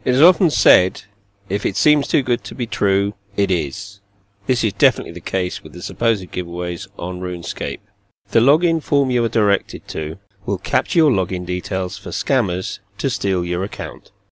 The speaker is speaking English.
It is often said, if it seems too good to be true, it is. This is definitely the case with the supposed giveaways on RuneScape. The login form you are directed to will capture your login details for scammers to steal your account.